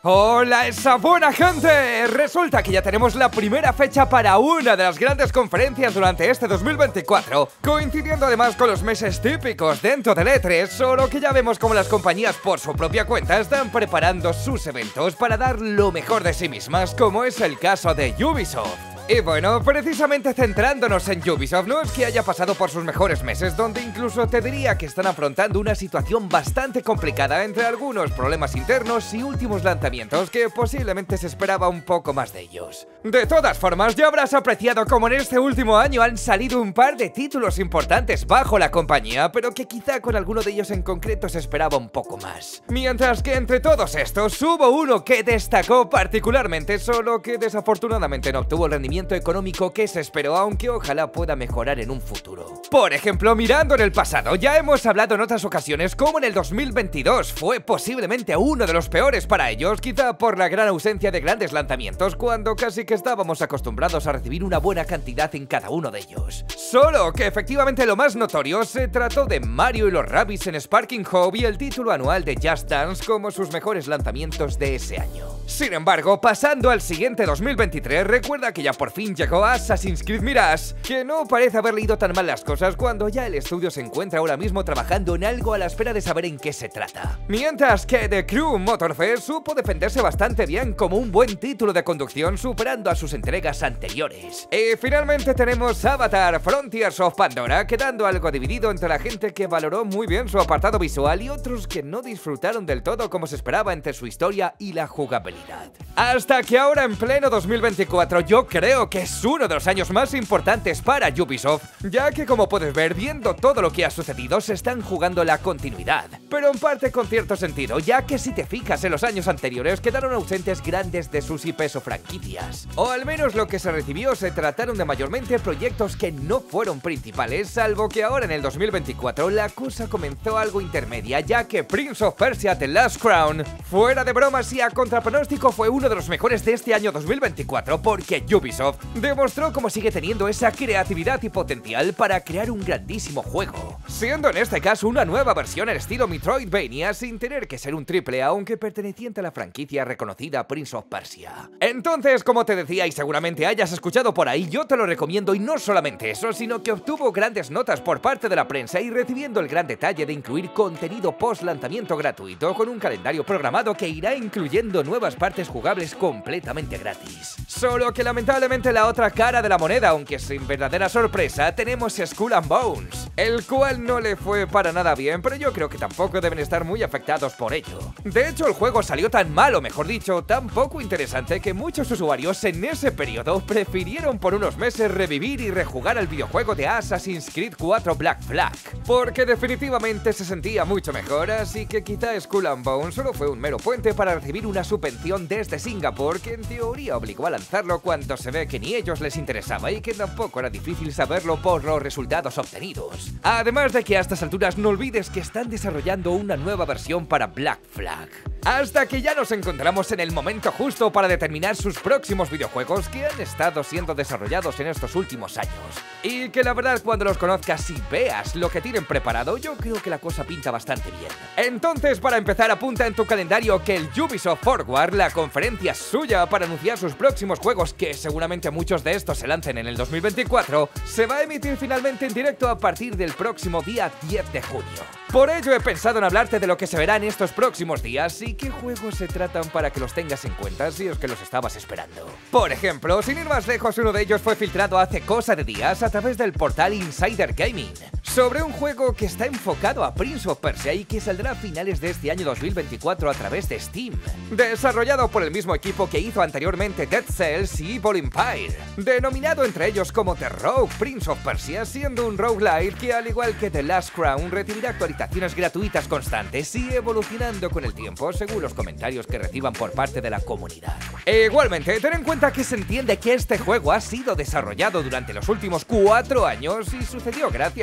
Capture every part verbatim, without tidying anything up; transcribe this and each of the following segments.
¡Hola, esa buena gente! Resulta que ya tenemos la primera fecha para una de las grandes conferencias durante este dos mil veinticuatro, coincidiendo además con los meses típicos dentro del E tres, solo que ya vemos como las compañías por su propia cuenta están preparando sus eventos para dar lo mejor de sí mismas, como es el caso de Ubisoft. Y bueno, precisamente centrándonos en Ubisoft, no es que haya pasado por sus mejores meses, donde incluso te diría que están afrontando una situación bastante complicada entre algunos problemas internos y últimos lanzamientos que posiblemente se esperaba un poco más de ellos. De todas formas, ya habrás apreciado cómo en este último año han salido un par de títulos importantes bajo la compañía, pero que quizá con alguno de ellos en concreto se esperaba un poco más. Mientras que entre todos estos hubo uno que destacó particularmente, solo que desafortunadamente no obtuvo el rendimiento económico que se esperó, aunque ojalá pueda mejorar en un futuro. Por ejemplo, mirando en el pasado, ya hemos hablado en otras ocasiones cómo en el dos mil veintidós fue posiblemente uno de los peores para ellos, quizá por la gran ausencia de grandes lanzamientos, cuando casi que estábamos acostumbrados a recibir una buena cantidad en cada uno de ellos. Solo que efectivamente lo más notorio se trató de Mario y los Rabbids en Sparking Hope y el título anual de Just Dance como sus mejores lanzamientos de ese año. Sin embargo, pasando al siguiente dos mil veintitrés, recuerda que ya por fin llegó Assassin's Creed Mirage, que no parece haber leído tan mal las cosas cuando ya el estudio se encuentra ahora mismo trabajando en algo a la espera de saber en qué se trata. Mientras que The Crew Motorfest supo defenderse bastante bien como un buen título de conducción, superando a sus entregas anteriores. Y finalmente tenemos Avatar Frontiers of Pandora, quedando algo dividido entre la gente que valoró muy bien su apartado visual y otros que no disfrutaron del todo como se esperaba entre su historia y la jugabilidad. Hasta que ahora en pleno dos mil veinticuatro yo creo que es uno de los años más importantes para Ubisoft, ya que como puedes ver, viendo todo lo que ha sucedido, se están jugando la continuidad, pero en parte con cierto sentido, ya que si te fijas en los años anteriores quedaron ausentes grandes de sus I Pes o franquicias, o al menos lo que se recibió se trataron de mayormente proyectos que no fueron principales, salvo que ahora en el dos mil veinticuatro la cosa comenzó algo intermedia, ya que Prince of Persia The Last Crown, fuera de bromas y a contrapronóstico, fue uno de los mejores de este año dos mil veinticuatro, porque Ubisoft demostró cómo sigue teniendo esa creatividad y potencial para crear un grandísimo juego, siendo en este caso una nueva versión al estilo Metroidvania sin tener que ser un triple A, aunque perteneciente a la franquicia reconocida Prince of Persia. Entonces, como te decía y seguramente hayas escuchado por ahí, yo te lo recomiendo, y no solamente eso, sino que obtuvo grandes notas por parte de la prensa y recibiendo el gran detalle de incluir contenido post lanzamiento gratuito con un calendario programado que irá incluyendo nuevas partes jugables completamente gratis. Solo que lamentablemente la otra cara de la moneda, aunque sin verdadera sorpresa, tenemos Skull and Bones, el cual no le fue para nada bien, pero yo creo que tampoco deben estar muy afectados por ello. De hecho, el juego salió tan mal, o mejor dicho, tan poco interesante, que muchos usuarios en ese periodo prefirieron por unos meses revivir y rejugar al videojuego de Assassin's Creed cuatro Black Flag, porque definitivamente se sentía mucho mejor, así que quizá Skull and Bones solo fue un mero puente para recibir una subvención desde Singapur, que en teoría obligó a lanzarlo cuando se ve que ni ellos les interesaba y que tampoco era difícil saberlo por los resultados obtenidos. Además de que a estas alturas no olvides que están desarrollando una nueva versión para Black Flag. Hasta que ya nos encontramos en el momento justo para determinar sus próximos videojuegos que han estado siendo desarrollados en estos últimos años. Y que la verdad, cuando los conozcas y veas lo que tienen preparado, yo creo que la cosa pinta bastante bien. Entonces, para empezar, apunta en tu calendario que el Ubisoft Forward, la conferencia suya para anunciar sus próximos juegos, que seguramente muchos de estos se lancen en el dos mil veinticuatro, se va a emitir finalmente en directo a partir del próximo día diez de junio. Por ello he pensado en hablarte de lo que se verá en estos próximos días y qué juegos se tratan para que los tengas en cuenta si es que los estabas esperando. Por ejemplo, sin ir más lejos, uno de ellos fue filtrado hace cosa de días a través del portal Insider Gaming, sobre un juego que está enfocado a Prince of Persia y que saldrá a finales de este año dos mil veinticuatro a través de Steam, desarrollado por el mismo equipo que hizo anteriormente Dead Cells y Evil Empire, denominado entre ellos como The Rogue Prince of Persia, siendo un roguelike que, al igual que The Last Crown, recibirá actualizaciones gratuitas constantes y evolucionando con el tiempo según los comentarios que reciban por parte de la comunidad. E igualmente, ten en cuenta que se entiende que este juego ha sido desarrollado durante los últimos cuatro años y sucedió gracias a una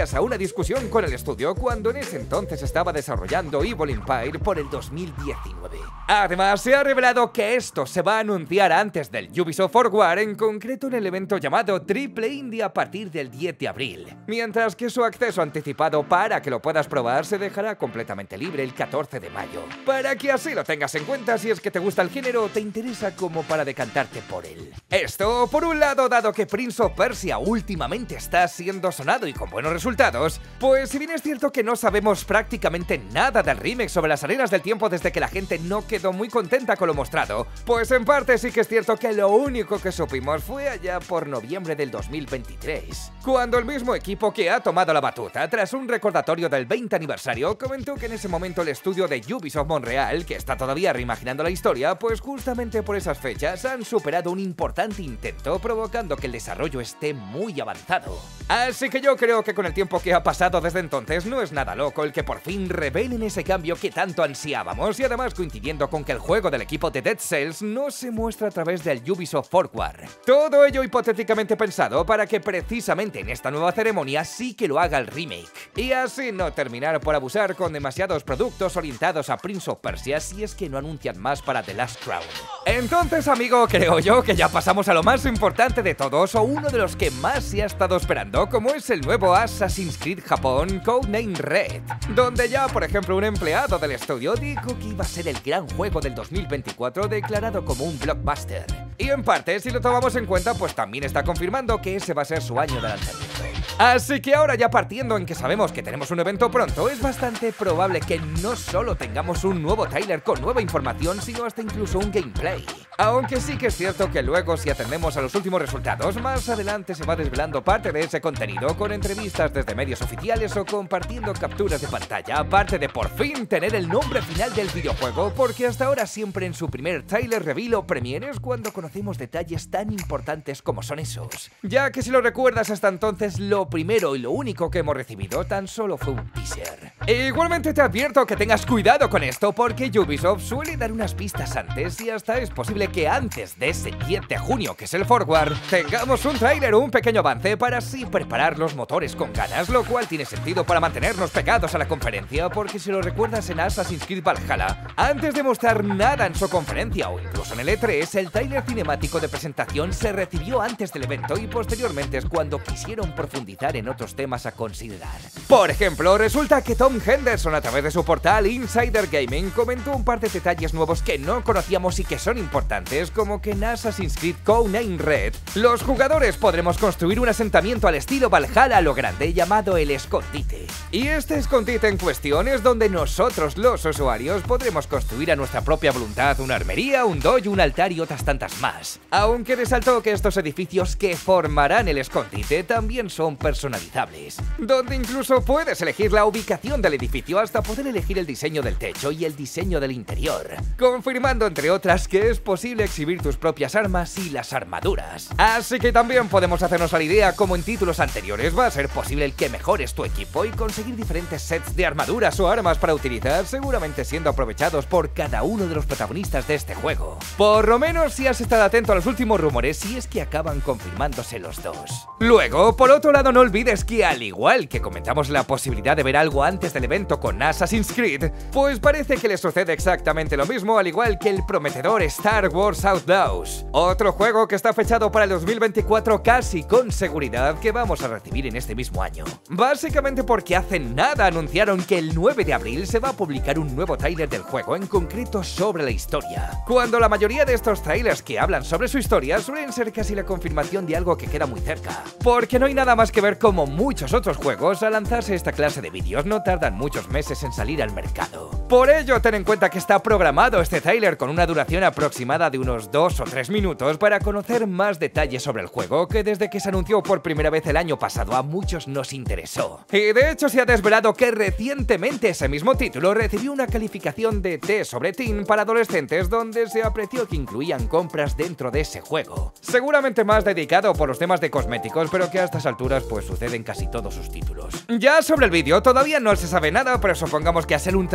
discusión con el estudio cuando en ese entonces estaba desarrollando Evil Empire por el dos mil diecinueve. Además, se ha revelado que esto se va a anunciar antes del Ubisoft Forward, en concreto en el evento llamado Triple Indie a partir del diez de abril, mientras que su acceso anticipado para que lo puedas probar se dejará completamente libre el catorce de mayo, para que así lo tengas en cuenta si es que te gusta el género o te interesa como para decantarte por él. Esto, por un lado, dado que Prince of Persia últimamente está siendo sonado y con buenos resultados, pues si bien es cierto que no sabemos prácticamente nada del remake sobre las arenas del tiempo desde que la gente no quedó muy contenta con lo mostrado, pues en parte sí que es cierto que lo único que supimos fue allá por noviembre del dos mil veintitrés, cuando el mismo equipo que ha tomado la batuta tras un recordatorio del veinte aniversario comentó que en ese momento el estudio de Ubisoft Montreal, que está todavía reimaginando la historia, pues justamente por esas fechas han superado un importante intento, provocando que el desarrollo esté muy avanzado. Así que yo creo que con el tiempo que ha pasado desde entonces no es nada loco el que por fin revelen ese cambio que tanto ansiábamos, y además coincidiendo con que el juego del equipo de Dead Cells no se muestra a través del Ubisoft Forward. Todo ello hipotéticamente pensado para que precisamente en esta nueva ceremonia sí que lo haga el remake, y así no terminar por abusar con demasiados productos orientados a Prince of Persia si es que no anuncian más para The Last Crown. Entonces, amigo, creo yo que ya pasamos a lo más importante de todos, o uno de los que más se ha estado esperando, como es el nuevo Assassin's Creed Japón Codename Red, donde ya, por ejemplo, un empleado del estudio dijo que iba a ser el gran juego del dos mil veinticuatro declarado como un blockbuster. Y en parte, si lo tomamos en cuenta, pues también está confirmando que ese va a ser su año de lanzamiento. Así que ahora, ya partiendo en que sabemos que tenemos un evento pronto, es bastante probable que no solo tengamos un nuevo tráiler con nueva información, sino hasta incluso un gameplay. Aunque sí que es cierto que luego, si atendemos a los últimos resultados, más adelante se va desvelando parte de ese contenido con entrevistas desde medios oficiales o compartiendo capturas de pantalla, aparte de por fin tener el nombre final del videojuego, porque hasta ahora siempre en su primer tráiler reveal o premiere es cuando conocemos detalles tan importantes como son esos, ya que si lo recuerdas hasta entonces lo primero y lo único que hemos recibido tan solo fue un teaser. E igualmente te advierto que tengas cuidado con esto, porque Ubisoft suele dar unas pistas antes y hasta es posible que antes de ese diez de junio, que es el Forward, tengamos un tráiler o un pequeño avance para así preparar los motores con ganas, lo cual tiene sentido para mantenernos pegados a la conferencia, porque si lo recuerdas en Assassin's Creed Valhalla, antes de mostrar nada en su conferencia o incluso en el E tres, el tráiler cinemático de presentación se recibió antes del evento y posteriormente es cuando quisieron profundizar en otros temas a considerar. Por ejemplo, resulta que Tom Henderson, a través de su portal Insider Gaming, comentó un par de detalles nuevos que no conocíamos y que son importantes, como que en Assassin's Creed Codename Red, los jugadores podremos construir un asentamiento al estilo Valhalla a lo grande llamado el Escondite. Y este escondite en cuestión es donde nosotros, los usuarios, podremos construir a nuestra propia voluntad una armería, un dojo, un altar y otras tantas más. Aunque resaltó que estos edificios que formarán el escondite también son personalizables, donde incluso puedes elegir la ubicación del edificio hasta poder elegir el diseño del techo y el diseño del interior, confirmando entre otras que es posible exhibir tus propias armas y las armaduras. Así que también podemos hacernos a la idea, como en títulos anteriores, va a ser posible el que mejores tu equipo y conseguir diferentes sets de armaduras o armas para utilizar, seguramente siendo aprovechados por cada uno de los protagonistas de este juego. Por lo menos si has estado atento a los últimos rumores, si es que acaban confirmándose los dos. Luego, por otro lado, no olvides que al igual que comentamos la posibilidad de ver algo antes del evento con Assassin's Creed, pues parece que le sucede exactamente lo mismo, al igual que el prometedor Star Wars Outlaws, otro juego que está fechado para el dos mil veinticuatro casi con seguridad que vamos a recibir en este mismo año. Básicamente porque hace nada anunciaron que el nueve de abril se va a publicar un nuevo tráiler del juego, en concreto sobre la historia, cuando la mayoría de estos trailers que hablan sobre su historia suelen ser casi la confirmación de algo que queda muy cerca, porque no hay nada más que ver como muchos otros juegos al lanzarse esta clase de vídeos no tardan muchos meses en salir al mercado. Por ello, ten en cuenta que está programado este tráiler con una duración aproximada de unos dos o tres minutos para conocer más detalles sobre el juego, que desde que se anunció por primera vez el año pasado a muchos nos interesó. Y de hecho se ha desvelado que recientemente ese mismo título recibió una calificación de T sobre Teen para adolescentes, donde se apreció que incluían compras dentro de ese juego, seguramente más dedicado por los temas de cosméticos, pero que a estas alturas pues sucede en casi todos sus títulos. Ya sobre el vídeo todavía no se sabe nada, pero supongamos que a ser un tráiler enfocado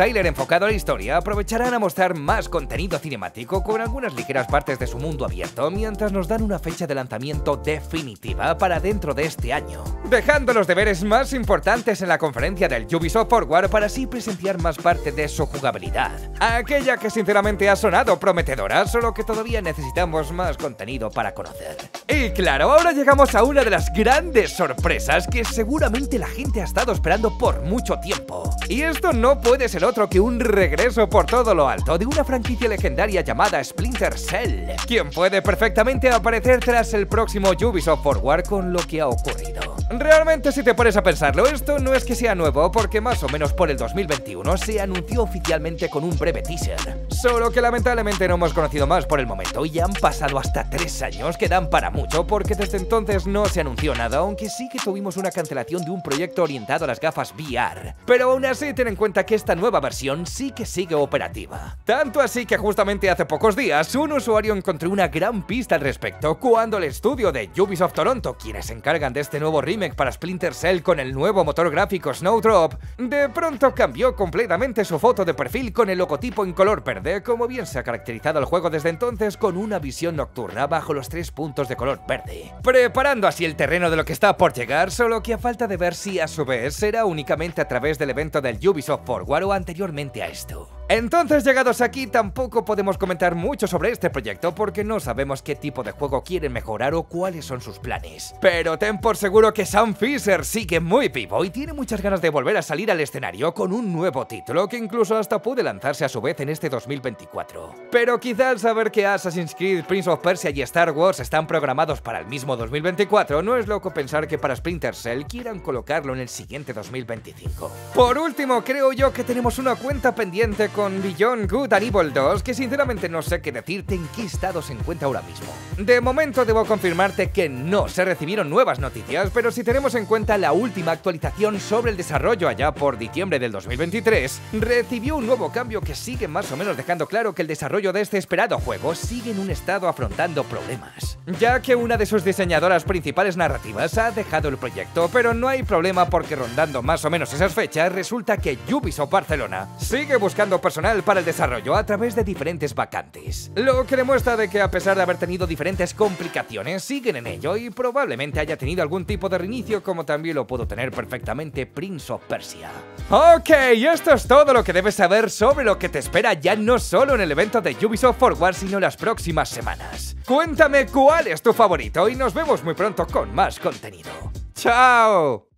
enfocado a la historia, aprovecharán a mostrar más contenido cinemático con algunas ligeras partes de su mundo abierto, mientras nos dan una fecha de lanzamiento definitiva para dentro de este año, dejando los deberes más importantes en la conferencia del Ubisoft Forward para así presenciar más parte de su jugabilidad, aquella que sinceramente ha sonado prometedora, solo que todavía necesitamos más contenido para conocer. Y claro, ahora llegamos a una de las grandes sorpresas que seguramente la gente ha estado esperando por mucho tiempo. Y esto no puede ser otro que un regreso por todo lo alto de una franquicia legendaria llamada Splinter Cell, quien puede perfectamente aparecer tras el próximo Ubisoft Forward con lo que ha ocurrido. Realmente, si te pones a pensarlo, esto no es que sea nuevo, porque más o menos por el dos mil veintiuno se anunció oficialmente con un breve teaser, solo que lamentablemente no hemos conocido más por el momento y han pasado hasta tres años que dan para mucho, porque desde entonces no se anunció nada, aunque sí que tuvimos una cancelación de un proyecto orientado a las gafas V R. Pero aún así, ten en cuenta que esta nueva versión sí que sigue operativa. Tanto así que justamente hace pocos días un usuario encontró una gran pista al respecto cuando el estudio de Ubisoft Toronto, quienes se encargan de este nuevo remake para Splinter Cell con el nuevo motor gráfico Snowdrop, de pronto cambió completamente su foto de perfil con el logotipo en color verde, como bien se ha caracterizado el juego desde entonces, con una visión nocturna bajo los tres puntos de color verde, preparando así el terreno de lo que está por llegar, solo que a falta de ver si a su vez será únicamente a través del evento del Ubisoft Forward o anteriormente a esto. Entonces, llegados aquí, tampoco podemos comentar mucho sobre este proyecto porque no sabemos qué tipo de juego quieren mejorar o cuáles son sus planes. Pero ten por seguro que Sam Fisher sigue muy vivo y tiene muchas ganas de volver a salir al escenario con un nuevo título que incluso hasta puede lanzarse a su vez en este dos mil veinticuatro. Pero quizá al saber que Assassin's Creed, Prince of Persia y Star Wars están programados para el mismo dos mil veinticuatro, no es loco pensar que para Splinter Cell quieran colocarlo en el siguiente dos mil veinticinco. Por último, creo yo que tenemos una cuenta pendiente con con Beyond Good and Evil dos, que sinceramente no sé qué decirte en qué estado se encuentra ahora mismo. De momento debo confirmarte que no se recibieron nuevas noticias, pero si tenemos en cuenta la última actualización sobre el desarrollo allá por diciembre del dos mil veintitrés, recibió un nuevo cambio que sigue más o menos dejando claro que el desarrollo de este esperado juego sigue en un estado afrontando problemas, ya que una de sus diseñadoras principales narrativas ha dejado el proyecto, pero no hay problema porque rondando más o menos esas fechas resulta que Ubisoft Barcelona sigue buscando personal para el desarrollo a través de diferentes vacantes, lo que demuestra de que a pesar de haber tenido diferentes complicaciones siguen en ello y probablemente haya tenido algún tipo de reinicio como también lo pudo tener perfectamente Prince of Persia. Ok, esto es todo lo que debes saber sobre lo que te espera ya no solo en el evento de Ubisoft Forward sino en las próximas semanas. Cuéntame cuál es tu favorito y nos vemos muy pronto con más contenido. ¡Chao!